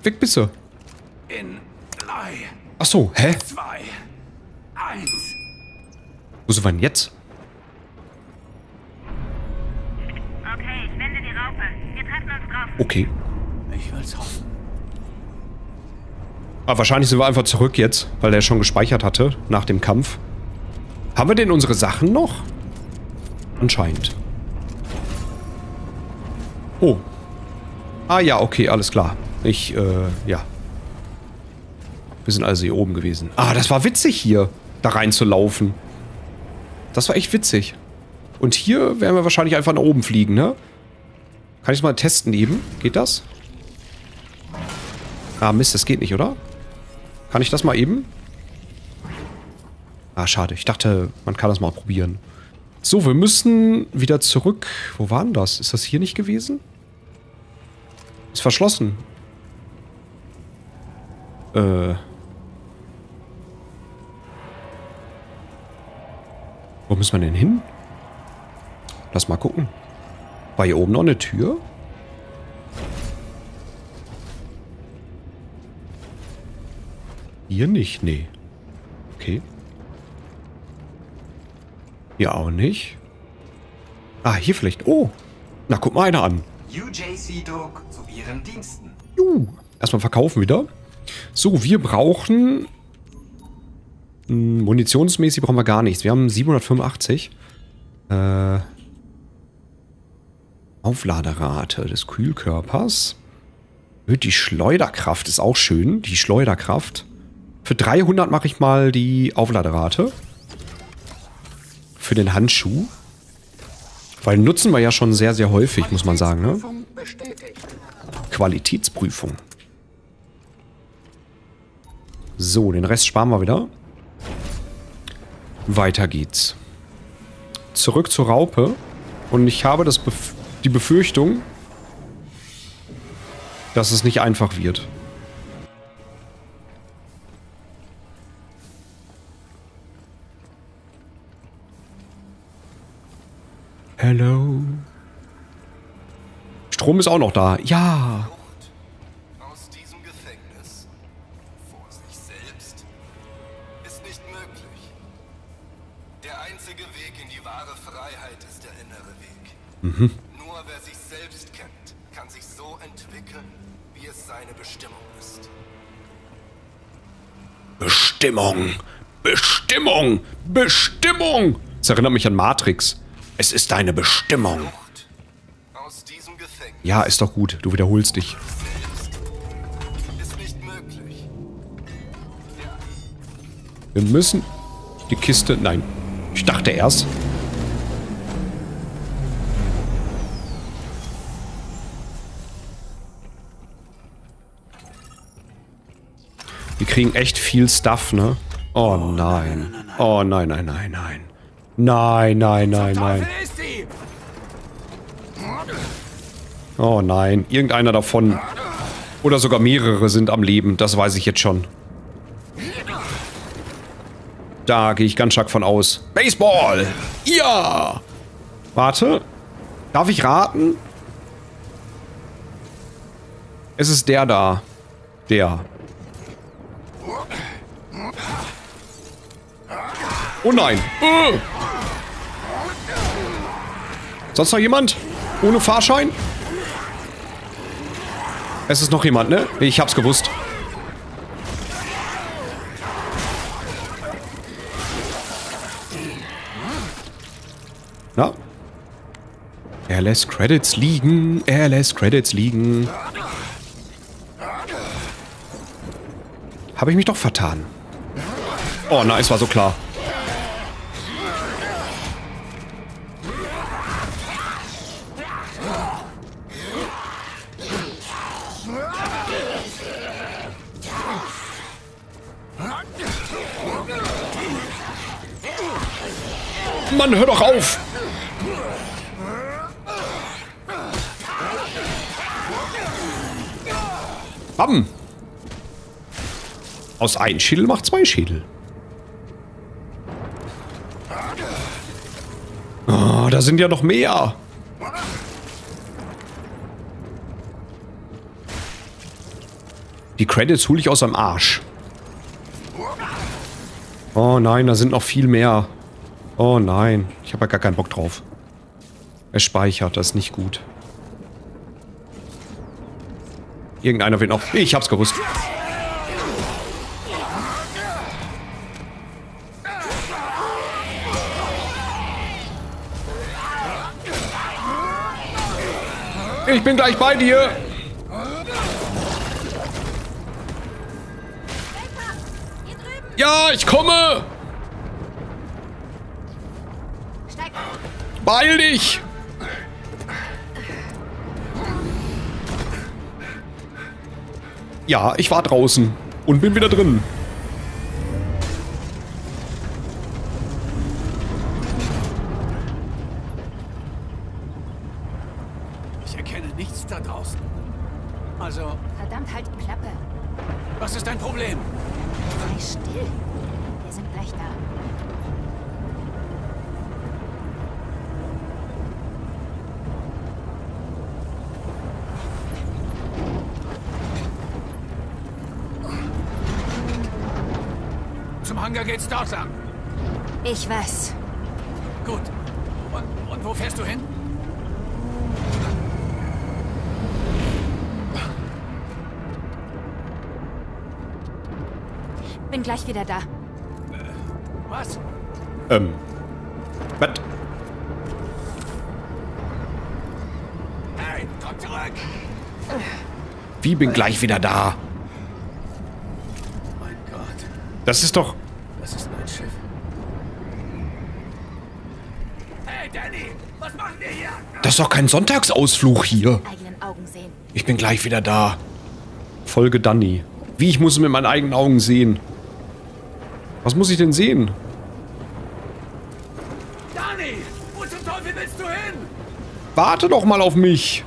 Weg bist du. In 3, Ach so, hä? 2, 1. Wo sind wir denn jetzt? Okay, ich wende die Raupe. Wir treffen uns drauf. Okay. Ich will's hoffen. Aber wahrscheinlich sind wir einfach zurück jetzt, weil der schon gespeichert hatte nach dem Kampf. Haben wir denn unsere Sachen noch? Anscheinend. Oh. Ah ja, okay, alles klar. Ja. Wir sind also hier oben gewesen. Ah, das war witzig hier, da reinzulaufen. Das war echt witzig. Und hier werden wir wahrscheinlich einfach nach oben fliegen, ne? Kann ich es mal testen eben? Geht das? Ah, Mist, das geht nicht, oder? Kann ich das mal eben? Ah, schade. Ich dachte, man kann das mal probieren. So, wir müssen wieder zurück. Wo war denn das? Ist das hier nicht gewesen? Ist verschlossen. Wo müssen wir denn hin? Lass mal gucken. War hier oben noch eine Tür? Hier nicht, nee. Okay. Hier auch nicht. Ah, hier vielleicht. Oh. Na, guck mal einer an. UJC Doc zu Ihren Diensten. Erstmal verkaufen wieder. So, wir brauchen... munitionsmäßig brauchen wir gar nichts. Wir haben 785. Aufladerate des Kühlkörpers. Die Schleuderkraft ist auch schön. Die Schleuderkraft. Für 300 mache ich mal die Aufladerate. Für den Handschuh. Weil nutzen wir ja schon sehr, sehr häufig, muss man sagen, ne? Qualitätsprüfung. So, den Rest sparen wir wieder. Weiter geht's. Zurück zur Raupe. Und ich habe die Befürchtung, dass es nicht einfach wird. Hello. Strom ist auch noch da. Ja. Aus diesem Gefängnis vor sich selbst ist nicht möglich. Der einzige Weg in die wahre Freiheit ist der innere Weg. Nur wer sich selbst kennt, kann sich so entwickeln, wie es seine Bestimmung ist. Bestimmung. Bestimmung. Bestimmung. Das erinnert mich an Matrix. Es ist deine Bestimmung. Aus diesem Gefängnis Ja, ist doch gut. Du wiederholst dich. ist nicht möglich. Wir müssen die Kiste... Nein. Ich dachte erst. Wir kriegen echt viel Stuff, ne? Oh nein. Oh nein, nein, nein, nein. Nein, nein, nein, nein. Ist sie? Oh nein. Irgendeiner davon. Oder sogar mehrere sind am Leben. Das weiß ich jetzt schon. Da gehe ich ganz stark von aus. Baseball! Ja! Warte. Darf ich raten? Es ist der da. Der. Oh nein. Sonst noch jemand? Ohne Fahrschein? Es ist noch jemand, ne? Ich hab's gewusst. Na? Er lässt Credits liegen. Er lässt Credits liegen. Habe ich mich doch vertan. Oh nein, es war so klar. Mann, hör doch auf! Bam! Aus einem Schädel macht zwei Schädel. Oh, da sind ja noch mehr. Die Credits hole ich aus dem Arsch. Oh nein, da sind noch viel mehr. Oh nein, ich habe ja gar keinen Bock drauf. Er speichert, das ist nicht gut. Irgendeiner will noch... Ich hab's gewusst. Ich bin gleich bei dir. Ja, ich komme. Beeil dich. Ja, ich war draußen und bin wieder drin. Ich erkenne nichts da draußen. Also, Verdammt, halt die Klappe. was ist dein Problem? Sei still. Wir sind gleich da. Zum Hangar geht's dort lang. Ich weiß. Gut. Und wo fährst du hin? Bin gleich wieder da. Was? Was? Hey, komm zurück! Wie bin gleich wieder da? Mein Gott, Das ist doch... das ist mein Schiff. Hey, Danny! Was machen wir hier? Das ist doch kein Sonntagsausflug hier. Eigenen Augen sehen. Ich bin gleich wieder da. Folge Danny. Wie, ich muss es mit meinen eigenen Augen sehen? Was muss ich denn sehen? Danny! Wo zum Teufel willst du hin? Warte doch mal auf mich.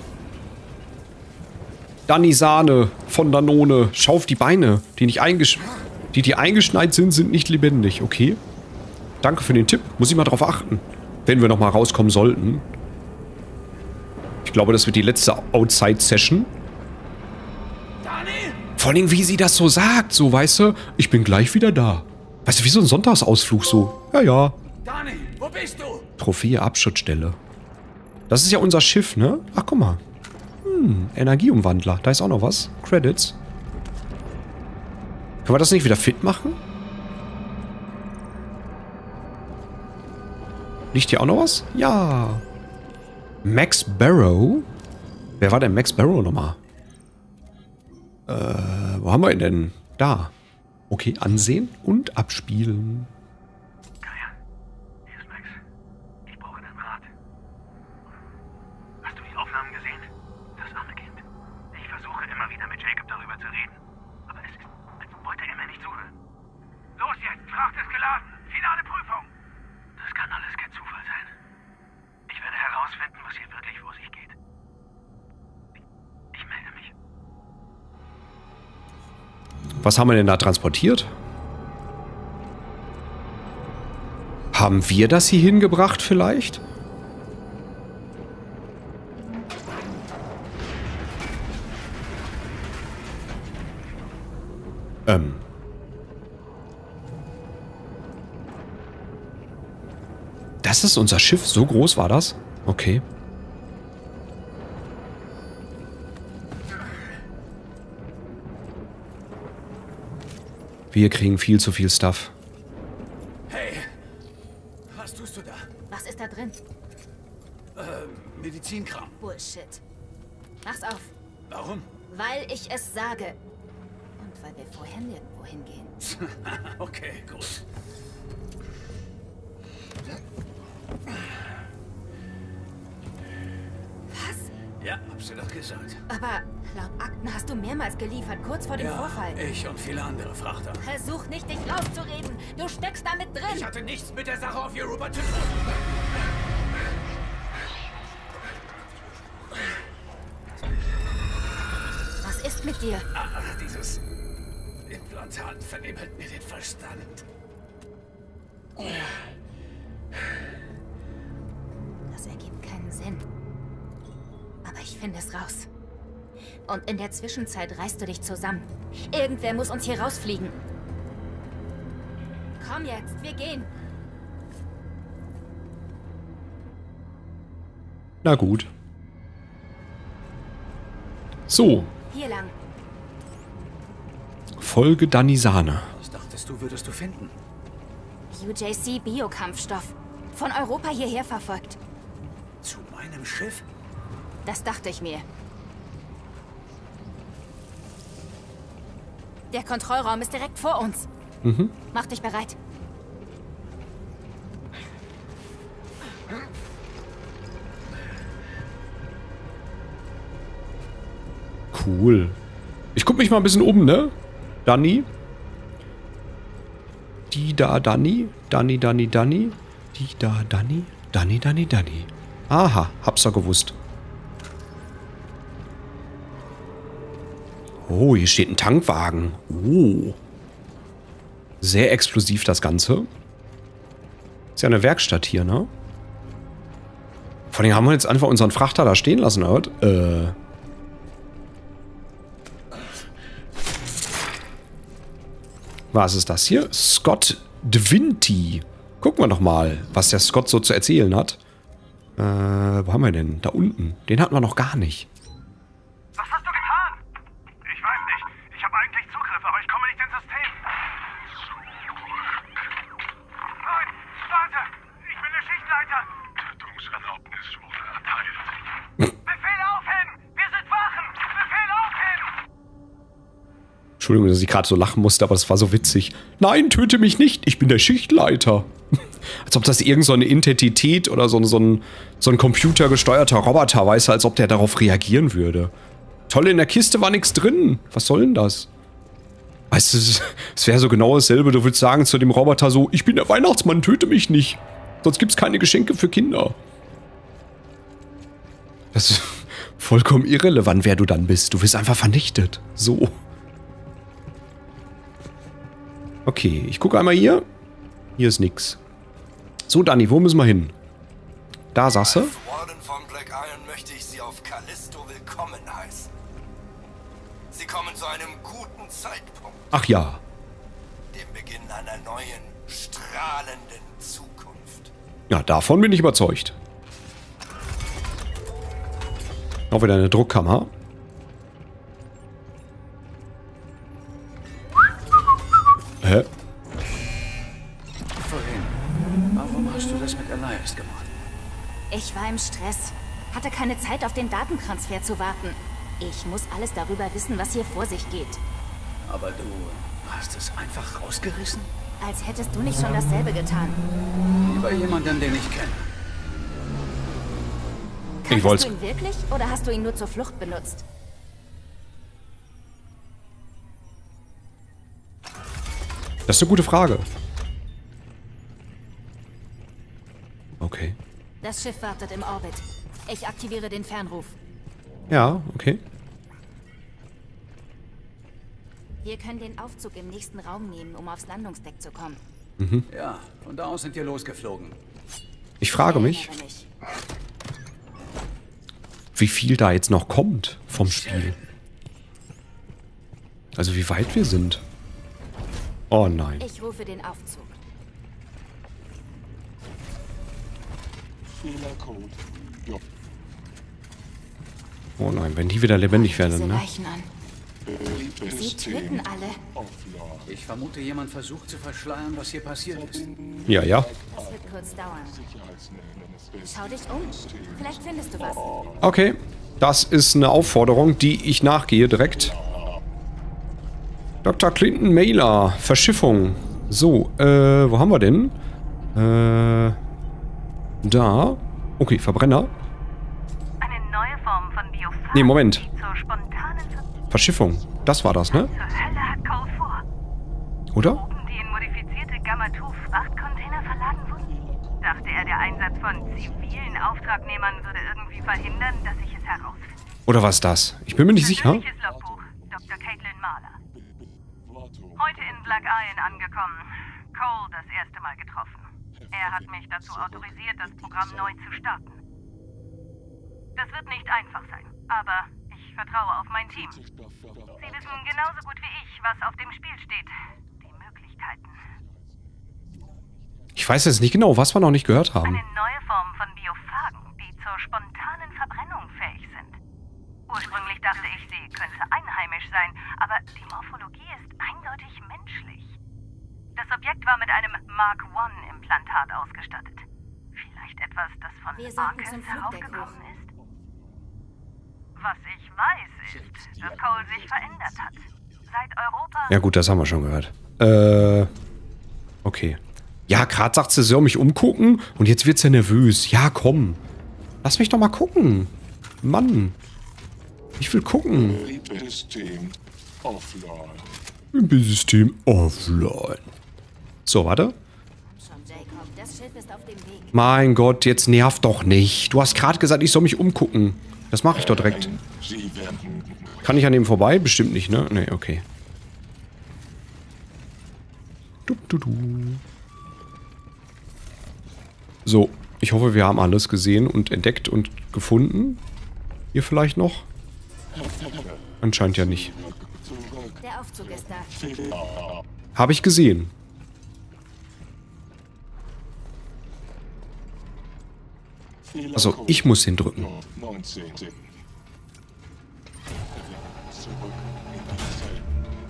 Danny Sahne von Danone. Schau auf die Beine, die eingeschneit sind, sind nicht lebendig. Okay. Danke für den Tipp. Muss ich mal drauf achten. Wenn wir nochmal rauskommen sollten. Ich glaube, das wird die letzte Outside-Session. Danny! Vor allem, wie sie das so sagt. So, weißt du, ich bin gleich wieder da. Weißt du, wie so ein Sonntagsausflug so. Ja, ja. Danny, wo bist du? Trophäe Abschutzstelle. Das ist ja unser Schiff, ne? Ach, guck mal. Energieumwandler. Da ist auch noch was. Credits. Können wir das nicht wieder fit machen? Liegt hier auch noch was? Ja. Max Barrow? Wer war denn Max Barrow nochmal? Wo haben wir ihn denn? Da. Okay, ansehen und abspielen. Kaya, hier ist Max. Ich brauche deinen Rat. Hast du die Aufnahmen gesehen? Das arme Kind. Ich versuche immer wieder mit Jacob darüber zu reden. Aber es ist, als wollte er mir nicht zuhören. Los jetzt, Fracht ist geladen. Finale Prüfung. Das kann alles kein Zufall sein. Ich werde herausfinden, was hier wirklich vor sich geht. Ich melde mich. Was haben wir denn da transportiert? Haben wir das hier hingebracht vielleicht? Das ist unser Schiff? So groß war das? Okay. Wir kriegen viel zu viel Stuff. Hey! Was tust du da? Was ist da drin? Medizinkram. Bullshit. Mach's auf. Warum? Weil ich es sage. Und weil wir vorher nirgendwo hingehen. Okay, gut. Was? Ja, hab's dir doch gesagt. Aber laut Akten hast du mehrmals geliefert, kurz vor dem Vorfall. Ich und viele andere Frachter. Versuch nicht, dich rauszureden. Du steckst damit drin. Ich hatte nichts mit der Sache auf Europa zu tun. Was ist mit dir? Dieses Implantat vernebelt mir den Verstand. Das ergibt keinen Sinn. Aber ich finde es raus. Und in der Zwischenzeit reißt du dich zusammen. Irgendwer muss uns hier rausfliegen. Komm jetzt, wir gehen. Na gut. So. Hier lang. Folge Danisane. Was dachtest du, würdest du finden? UJC Biokampfstoff. Von Europa hierher verfolgt. Zu meinem Schiff? Das dachte ich mir. Der Kontrollraum ist direkt vor uns. Mhm. Mach dich bereit. Cool. Ich guck mich mal ein bisschen um, ne? Dani. Die da Dani. Dani. Die da Dani. Dani. Aha, hab's doch gewusst. Oh, hier steht ein Tankwagen. Oh. Sehr explosiv das Ganze. Ist ja eine Werkstatt hier, ne? Vor allem haben wir jetzt einfach unseren Frachter da stehen lassen, oder? Was ist das hier? Scott Dwinty. Gucken wir doch mal, was der Scott so zu erzählen hat. Wo haben wir denn? Da unten. Den hatten wir noch gar nicht. Was hast du getan? Ich weiß nicht. Ich habe eigentlich Zugriff, aber ich komme nicht ins System. Nein, warte. Ich bin der Schichtleiter. Tötungserlaubnis wurde erteilt. Befehl aufhören! Wir sind Wachen! Befehl aufhören! Entschuldigung, dass ich gerade so lachen musste, aber das war so witzig. Nein, töte mich nicht. Ich bin der Schichtleiter. Als ob das irgend so eine Identität oder so ein computergesteuerter Roboter weiß, als ob der darauf reagieren würde. Toll, in der Kiste war nichts drin. Was soll denn das? Weißt du, es wäre so genau dasselbe. Du würdest sagen zu dem Roboter so, ich bin der Weihnachtsmann, töte mich nicht. Sonst gibt es keine Geschenke für Kinder. Das ist vollkommen irrelevant, wer du dann bist. Du wirst einfach vernichtet. So. Okay, ich gucke einmal hier. Hier ist nix. So, Dani, wo müssen wir hin? Da sagst du? Als Warden von Black Iron möchte ich Sie auf Callisto willkommen heißen. Sie kommen zu einem guten Zeitpunkt, Ach ja. dem Beginn einer neuen, strahlenden Zukunft. Ja, davon bin ich überzeugt. Auch wieder eine Druckkammer. Hä? Vorhin. Warum hast du das mit Elias gemacht? Ich war im Stress. Hatte keine Zeit, auf den Datentransfer zu warten. Ich muss alles darüber wissen, was hier vor sich geht. Aber du hast es einfach rausgerissen? Als hättest du nicht schon dasselbe getan. Lieber jemanden, den ich kenne. Ich wollt's. Kanntest du ihn wirklich oder hast du ihn nur zur Flucht benutzt? Das ist eine gute Frage. Okay. Das Schiff wartet im Orbit. Ich aktiviere den Fernruf. Ja, okay. Wir können den Aufzug im nächsten Raum nehmen, um aufs Landungsdeck zu kommen. Ja, von da aus sind wir losgeflogen. Ich frage mich, Aber nicht. wie viel da jetzt noch kommt vom Spiel. Also wie weit wir sind. Oh nein. Ich rufe den Aufzug. Oh nein, wenn die wieder lebendig Diese werden, ne? Leichen an. Sie töten alle. Ich vermute, jemand versucht zu verschleiern, was hier passiert ist. Ja, ja. Das wird kurz dauern. Schau dich um. Vielleicht findest du was. Okay. Das ist eine Aufforderung, die ich nachgehe direkt. Dr. Clinton Mailer. Verschiffung. So, wo haben wir denn? Da. Okay, Verbrenner. Eine neue Form von Biophagie, Nee, Moment. die zur spontanen Verschiffung. Das war das, ne? zur Hölle hat Cole vor. Oder? Oben die in modifizierte Gamma-2-Frachtcontainer verladen wurden. Dachte er, der Einsatz von zivilen Auftragnehmern würde irgendwie verhindern, dass ich es herausfinde. Oder was ist das? Ich bin mir nicht sicher. Persönliches Logbuch, Dr. Caitlin Mahler. Heute in Black Iron angekommen. Cole das erste Mal getroffen. Er hat mich dazu autorisiert, das Programm neu zu starten. Das wird nicht einfach sein, aber ich vertraue auf mein Team. Sie wissen genauso gut wie ich, was auf dem Spiel steht. Die Möglichkeiten. Ich weiß jetzt nicht genau, was wir noch nicht gehört haben. Eine neue Form von Biophagen, die zur spontanen Verbrennung fähig sind. Ursprünglich dachte ich, sie könnte einheimisch sein, aber die Morphologie ist eindeutig menschlich. Das Objekt war mit einem Mark-I-Implantat ausgestattet. Vielleicht etwas, das von Arcus herausgekommen ist? Was ich weiß, ist, dass Cole sich verändert hat. Seit Europa... Ja gut, das haben wir schon gehört. Okay. Ja, gerade sagt sie, soll mich umgucken und jetzt wird sie nervös. Ja, komm. Lass mich doch mal gucken. Mann. Ich will gucken. System offline. System offline. So, warte. Schon, Jacob, das Schiff ist auf dem Weg. Mein Gott, jetzt nerv doch nicht. Du hast gerade gesagt, ich soll mich umgucken. Das mache ich doch direkt. Sie werden Kann ich an dem vorbei? Bestimmt nicht, ne? Ne, okay. So, ich hoffe, wir haben alles gesehen und entdeckt und gefunden. Ihr vielleicht noch? Anscheinend ja nicht. Der Aufzug ist da. Habe ich gesehen. Also, ich muss den drücken. 19. Zurück in die Zelle.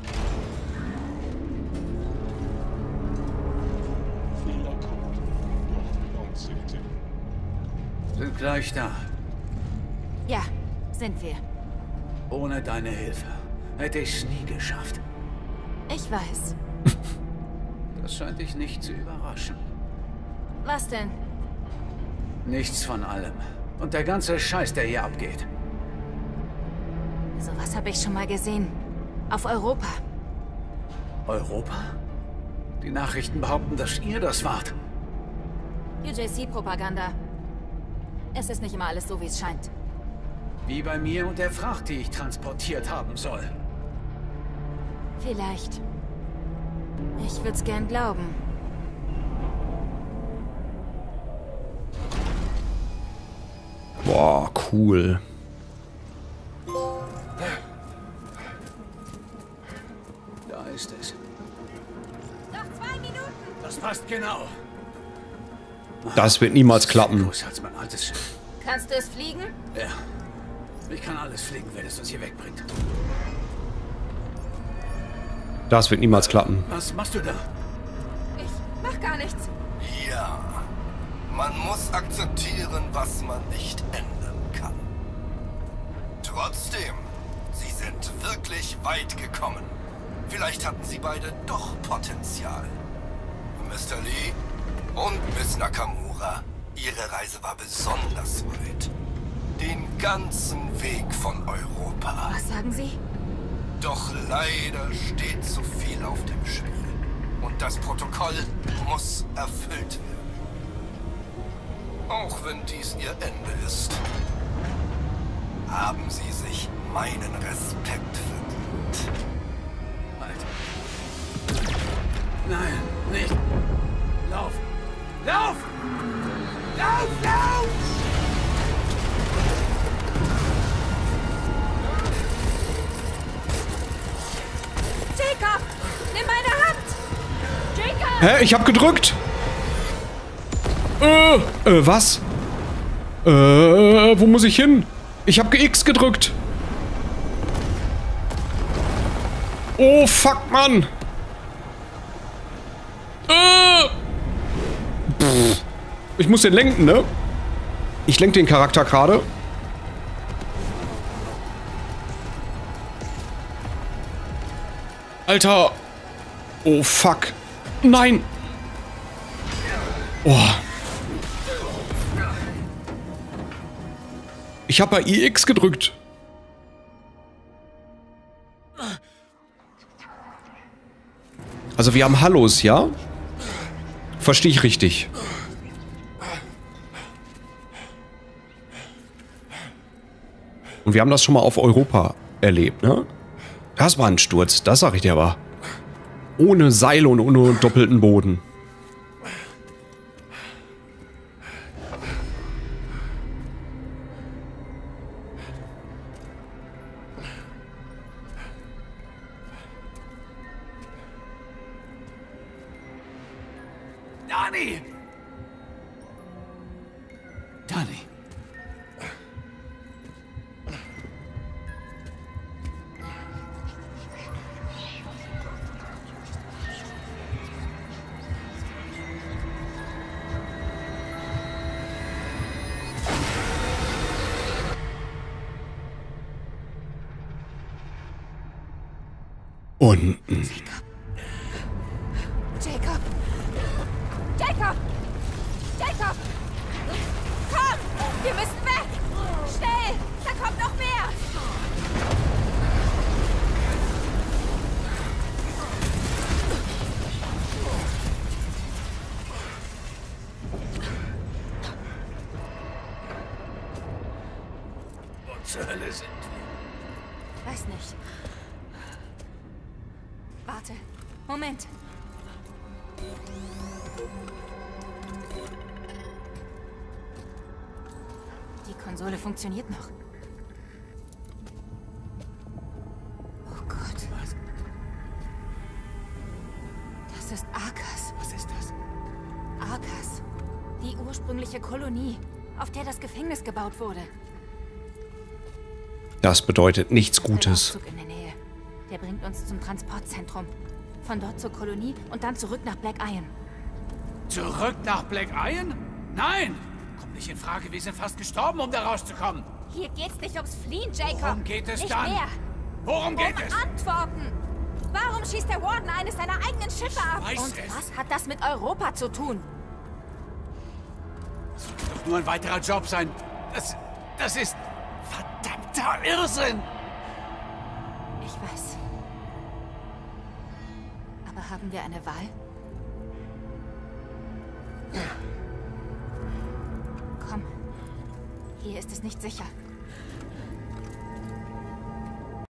Fehlercode noch 19. Sind gleich da. Ja, sind wir. Ohne deine Hilfe hätte ich's nie geschafft. Ich weiß. Das scheint dich nicht zu überraschen. Was denn? Nichts von allem. Und der ganze Scheiß, der hier abgeht. Sowas habe ich schon mal gesehen. Auf Europa. Europa? Die Nachrichten behaupten, dass ihr das wart. UJC-Propaganda. Es ist nicht immer alles so, wie es scheint. Wie bei mir und der Fracht, die ich transportiert haben soll. Vielleicht. Ich würde es gern glauben. Boah, cool. Da ist es. Noch 2 Minuten. Das passt genau. Das wird niemals klappen. Größer als mein altes Schiff. Kannst du es fliegen? Ja. Ich kann alles fliegen, wenn es uns hier wegbringt. Das wird niemals klappen. Was machst du da? Ich mach gar nichts. Ja, man muss akzeptieren, was man nicht ändern kann. Trotzdem, sie sind wirklich weit gekommen. Vielleicht hatten sie beide doch Potenzial. Mr. Lee und Miss Nakamura, ihre Reise war besonders weit. Den ganzen Weg von Europa. Was sagen Sie? Doch leider steht zu viel auf dem Spiel. Und das Protokoll muss erfüllt werden. Auch wenn dies ihr Ende ist, haben sie sich meinen Respekt verdient. Alter. Nein, nicht. Lauf! Lauf! Lauf, lauf! Jacob! Nimm meine Hand! Jacob! Hä? Ich hab gedrückt! Was? Wo muss ich hin? Ich hab X gedrückt! Oh, fuck, Mann! Ich muss den lenken, ne? Ich lenke den Charakter gerade. Alter! Oh, fuck. Nein! Oh. Ich habe bei IX gedrückt. Also wir haben Hallos, ja? Verstehe ich richtig. Und wir haben das schon mal auf Europa erlebt, ne? Das war ein Sturz, das sag ich dir aber. Ohne Seile und ohne doppelten Boden. Dani! Dani! Unten. Jacob! Jacob! Jacob! Komm! Wir müssen weg! Schnell! Da kommt noch mehr! Wo zur Hölle sind wir? Weiß nicht. Warte. Moment. Die Konsole funktioniert noch. Oh Gott. Was? Das ist Arkas. Was ist das? Arkas. Die ursprüngliche Kolonie, auf der das Gefängnis gebaut wurde. Das bedeutet nichts Ein Gutes. Aufzug in der Nähe. Der bringt uns zum Transportzentrum. Von dort zur Kolonie und dann zurück nach Black Iron. Zurück nach Black Iron? Nein! Kommt nicht in Frage, wir sind fast gestorben, um da rauszukommen. Hier geht's nicht ums Fliehen, Jacob. Worum geht es nicht dann? Mehr. Worum geht es? Antworten! Warum schießt der Warden eines seiner eigenen Schiffe ab? weiß Und es. was hat das mit Europa zu tun? Das kann doch nur ein weiterer Job sein. Das ist verdammter Irrsinn! Ich weiß. Aber haben wir eine Wahl? Komm. Hier ist es nicht sicher.